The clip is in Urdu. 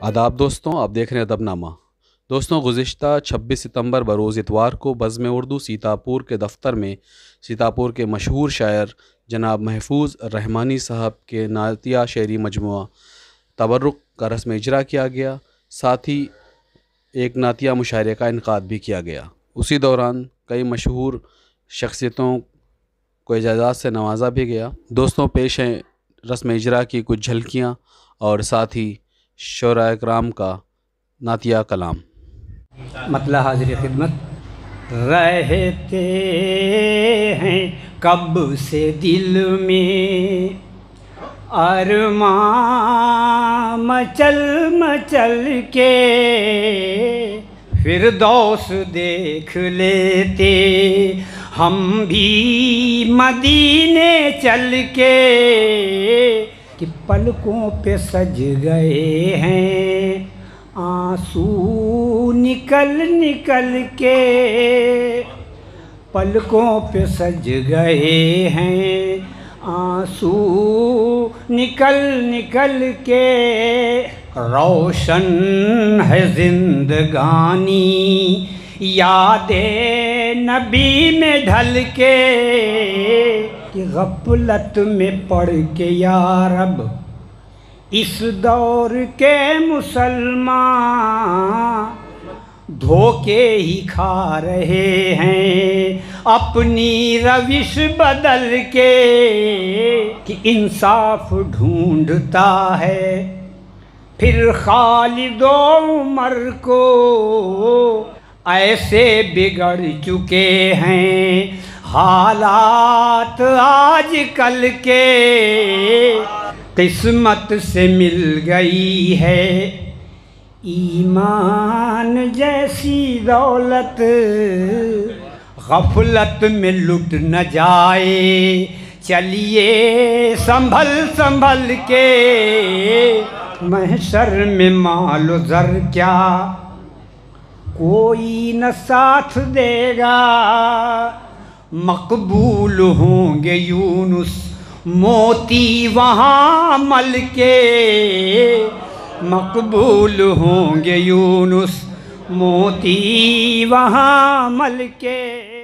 آداب دوستوں، آپ دیکھ رہے ہیں ادب نامہ۔ دوستوں، گزشتہ 26 ستمبر بروز اتوار کو بزم اردو سیتاپور کے دفتر میں سیتاپور کے مشہور شاعر جناب محفوظ رحمانی صاحب کے نعتیہ شعری مجموعہ تبرک کا رسم اجرا کیا گیا، ساتھ ہی ایک نعتیہ مشاعرے کا انعقاد بھی کیا گیا۔ اسی دوران کئی مشہور شخصیتوں کو اعزازات سے نوازا بھی گیا۔ دوستوں، پیش ہیں رسم اجرا کی کچھ جھلکیاں اور ساتھ ہی شعراء اکرام کا نعتیہ کلام۔ مطلع حاضر خدمت۔ رہتے ہیں کب سے دل میں ارماں مچل مچل کے، فردوس دیکھ لیتے ہم بھی مدینے چل کے، کہ پلکوں پہ سج گئے ہیں آنسو نکل نکل کے، پلکوں پہ سج گئے ہیں آنسو نکل نکل کے، روشن ہے زندگانی یاد نبی میں ڈھل کے، کہ غفلت میں پڑ کے یا رب اس دور کے مسلمان دھوکے ہی کھا رہے ہیں اپنی روش بدل کے، کہ انصاف ڈھونڈتا ہے پھر خالد و عمر کو، ایسے بگڑ چکے ہیں حالات آج کل کے، قسمت سے مل گئی ہے ایمان جیسی دولت، غفلت میں لٹ نہ جائے چلیے سنبھل سنبھل کے، محشر میں مال و زر کیا کوئی نہ ساتھ دے گا، مقبول ہوں گے یونس موتی وہاں مل کے، مقبول ہوں گے یونس موتی وہاں مل کے۔